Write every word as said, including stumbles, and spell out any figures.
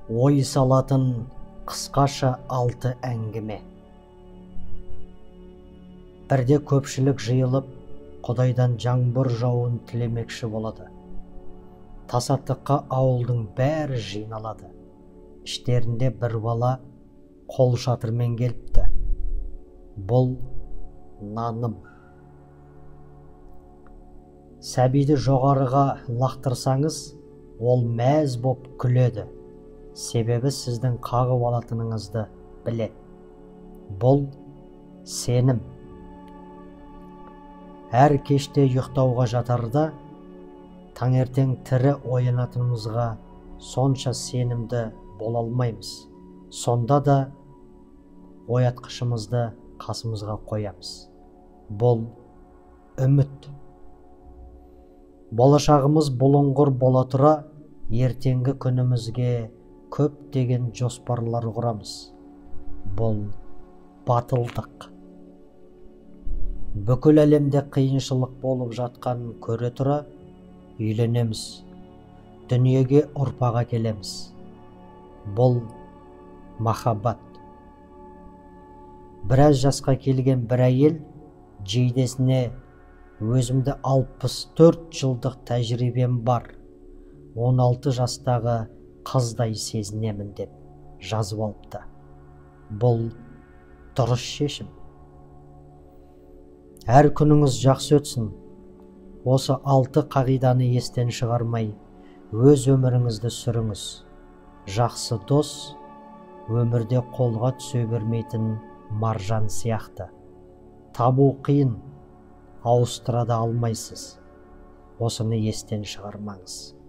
ой салатын қысқаша алты әңгіме. Бірде көпшілік жиылып, Құдайдан жаңбыр жауын тілемекші болады. Тасаттыққа ауылдың бәрі жиналады. Іштерінде бір бала қол шатырмен келіпті. Бұл наным. Сәбиді жоғарыға лақтырсаңыз, ол мәз боп күледі. Себебі сіздің қағып алатыныңызды біледі. Бұл сенім. Әр кеште ұйықтауға жатарда, таңертең тірі оянатынымызға сонша сенімді бола алмаймыз. Сонда да оятқышымызды қасымызға қоямыз. Бұл үміт. Болашағымыз бұлыңғыр бола тұра, ертеңгі күнімізге көптеген жоспарлар құрамыз. Бұл батылдық. Бүкіл әлемде қиыншылық болып жатқанын көре тұра, үйленеміз, дүниеге ұрпақ әкелеміз. Бұл махаббат. Біраз жасқа келген бір әйел жейдесіне өзімді алпыс төрт жылдық тәжірибем бар, он алты жастағы қыздай сезінемін деп жазып алыпты. Бұл дұрыс шешім. Әр күніңіз жақсы өтсін. Осы алты қағиданы естен шығармай, өз өміріңізді сүріңіз. Жақсы дос, өмірде қолға түсе бермейтін маржан сияқты. Табу қиын, ауыстыра да алмайсыз. Осыны естен шығармаңыз.